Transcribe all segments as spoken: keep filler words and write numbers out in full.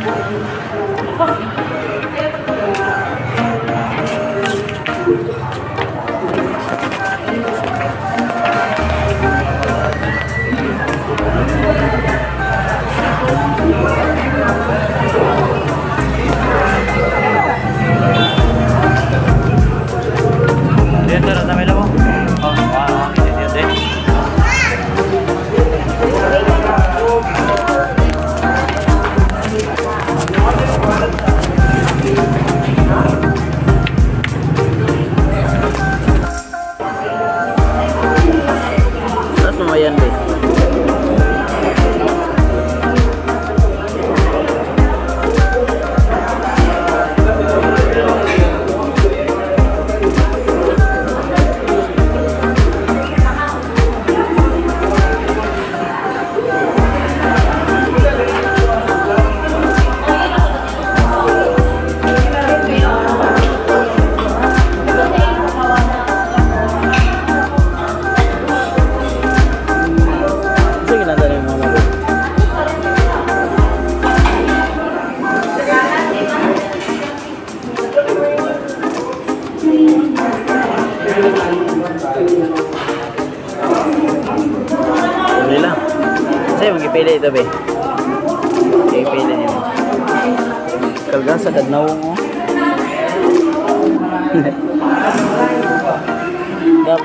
Pili ito be. Okay, pili niyo. Kalgasa dadnaw mo. Gap.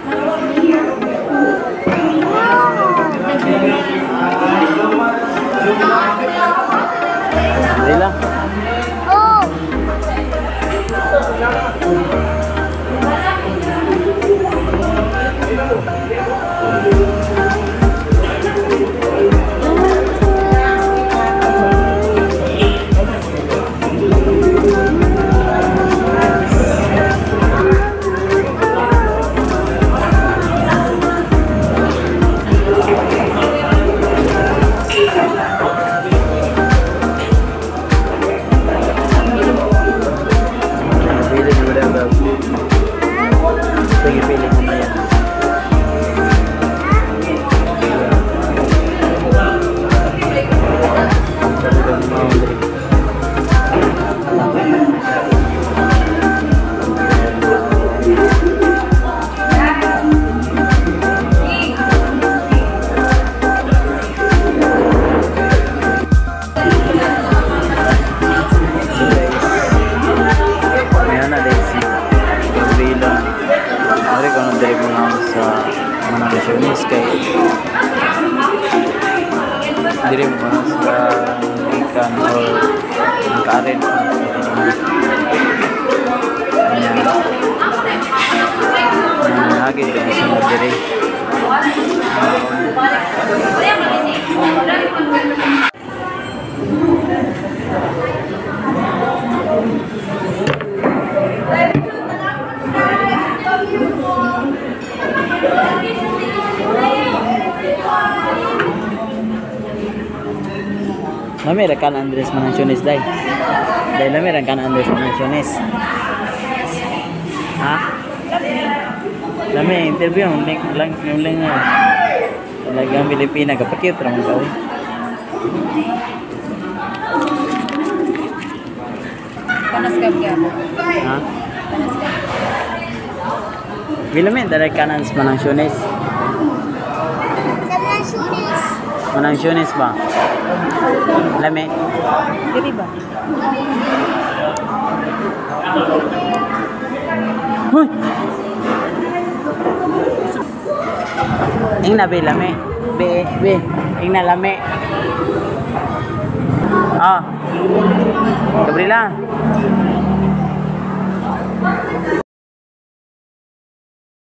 Dila. Oh. Diri mo sa ikan or karen ayan lagi din sa diri Lami rekan Andres Mananciones dai. Dai lami rekan Andres Mananciones. Ha? Lami interview yung link lang yung link nga. Talagang Pilipina kapakit ramon ka. Panas ka ba? Ha? Panas ka. Bilami dai rekan Andres Mananciones. Mananciones. Mananciones ba? Lami. Diri ba? Hoy. Ing na be lami. Be be. Ing na lami. Ah. Gabriela.